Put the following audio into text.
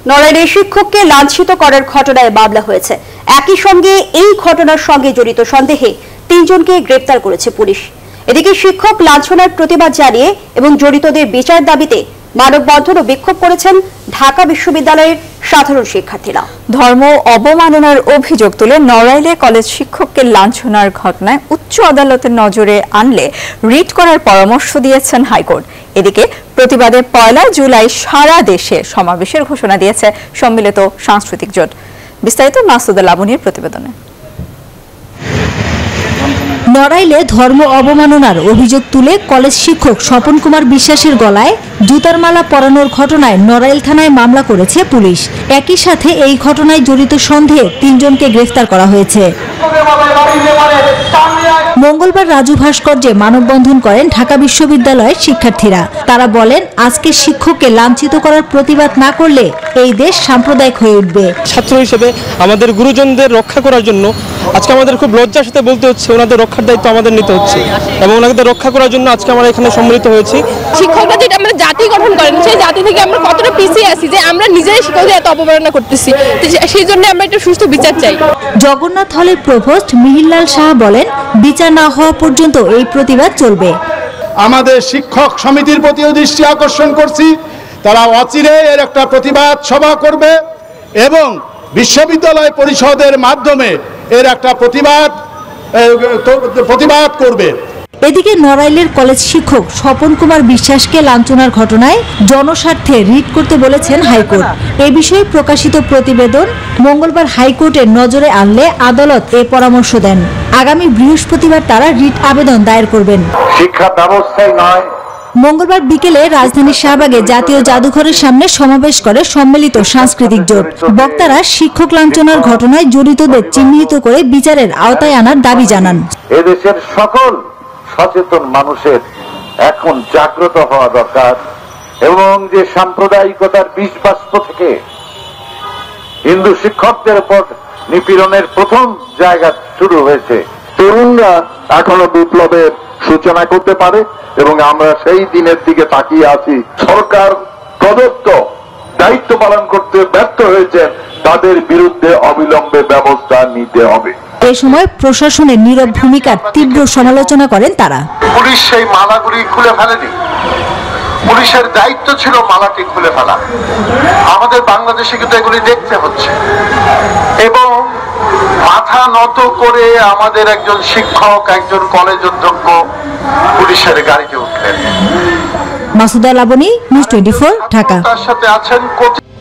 নড়াইলে শিক্ষককে লাঞ্ছিত করার ঘটনায় মামলা হয়েছে। একই সঙ্গে এই ঘটনার সঙ্গে জড়িত সন্দেহে 3 জনকে গ্রেপ্তার করেছে পুলিশ। এদিকে শিক্ষক লাঞ্ছনার প্রতিবাদ জানিয়ে এবং জড়িতদের বিচার দাবিতে মানববন্ধন ও বিক্ষোভ করেছেন ঢাকা বিশ্ববিদ্যালয়ের সাধারণ শিক্ষার্থীরা। ধর্ম অবমাননার অভিযোগ তুলে নড়াইলে কলেজ শিক্ষককে লাঞ্ছনার ঘটনায় উচ্চ আদালতের নজরে আনলে রিট করার পরামর্শ দিয়েছেন হাইকোর্ট। এদিকে প্রতিবাদে 1 জুলাই সারা দেশে সমাবেশের ঘোষণা দিয়েছে সম্মিলিত সাংস্কৃতিক জোট। বিস্তারিত মাসুদা লাবণীর প্রতিবেদনে। নড়াইলে ধর্ম অবমাননার অভিযোগ তুলে কলেজ শিক্ষক স্বপন কুমার বিশ্বাসের গলায় জুতার মালা পরানোর ঘটনায় নড়াইল থানায় মামলা করেছে পুলিশ। একই সাথে এই ঘটনায় জড়িত সন্দেহে 3 জনকে গ্রেফতার করা হয়েছে। মঙ্গলবার রাজু ভাস্কর্যে মানববন্ধন করেন ঢাকা বিশ্ববিদ্যালয়ের শিক্ষার্থীরা। তারা বলেন, আজকে শিক্ষককে লাঞ্ছিত করার প্রতিবাদ না করলে এই দেশ সাম্প্রদায়িক হয়ে উঠবে। ছাত্র হিসেবে আমাদের গুরুজনদের রক্ষা করার জন্য আজকে আমাদের খুব লজ্জার সাথে বলতে হচ্ছে ওনাদের রক্ষার দায়িত্ব আমাদের নিতে হচ্ছে এবং ওনাদের রক্ষা করার জন্য আজকে আমরা এখানে সম্মিলিত হয়েছি। শিক্ষকরা যেটা আমরা জাতি গঠন করেন, সেই জাতি থেকে আমরা কতটা পিছিয়ে আছি যে আমরা নিজেরাই শিক্ষকদের এত অপমাননা করতেছি। সেই জন্য আমরা একটা সুষ্ঠু বিচার চাই। জগন্নাথ হলের প্রভোস্ট মিহিরলাল শাহ বলেন, বিচার না হওয়া পর্যন্ত এই প্রতিবাদ চলবে। আমাদের শিক্ষক সমিতির প্রতিও দৃষ্টি আকর্ষণ করছি, তারা অচিরে এর একটা প্রতিবাদ সভা করবে এবং বিশ্ববিদ্যালয় পরিষদের মাধ্যমে এর একটা প্রতিবাদ করবে। এদিকে নড়াইলের কলেজ শিক্ষক স্বপন কুমার বিশ্বাসকে লাঞ্ছনার ঘটনায় জনস্বার্থে রিট করতে বলেছেন হাইকোর্ট। এ বিষয়ে প্রকাশিত প্রতিবেদন মঙ্গলবার হাইকোর্টের নজরে আনলে আদালত এ পরামর্শ দেন। আগামী বৃহস্পতিবার তারা রিট আবেদন দায়ের করবেন। শিক্ষা ব্যবস্থায় নয়। মঙ্গলবার বিকেলে রাজধানীর শাহবাগে জাতীয় জাদুঘরের সামনে সমাবেশ করে সম্মিলিত সাংস্কৃতিক জোট। বক্তারা শিক্ষক লাঞ্ছনার ঘটনায় জড়িতদের চিহ্নিত করে বিচারের আওতায় আনার দাবি জানান। এদেশের সকল সচেতন মানুষের এখন জাগ্রত হওয়া দরকার এবং যে সাম্প্রদায়িকতার বিষবাষ্প থেকে হিন্দু শিক্ষকদের উপর নিপীড়নের প্রথম জায়গা শুরু হয়েছে, তরুণরা এখনো বিপ্লবের সূচনা করতে পারে এবং আমরা সেই দিনের দিকে তাকিয়ে আছি। সরকার প্রদত্ত দায়িত্ব পালন করতে ব্যর্থ হয়েছেন, তাদের বিরুদ্ধে অবিলম্বে ব্যবস্থা নিতে হবে। এ সময় প্রশাসনের নীরব ভূমিকার তীব্র সমালোচনা করেন তারা। পুলিশ সেই মালাগুলি খুলে ফেলেনি, পুলিশের দায়িত্ব ছিল মালাটি খুলে ফেলা। আমাদের বাংলাদেশে কিন্তু এগুলি দেখতে হচ্ছে এবং মাথা নত করে আমাদের একজন শিক্ষক, একজন কলেজ অধ্যক্ষ পুলিশের গাড়িতে উঠলেন। মাসুদা লাবণী, নিউজ 24, ঢাকা। তার সাথে আছেন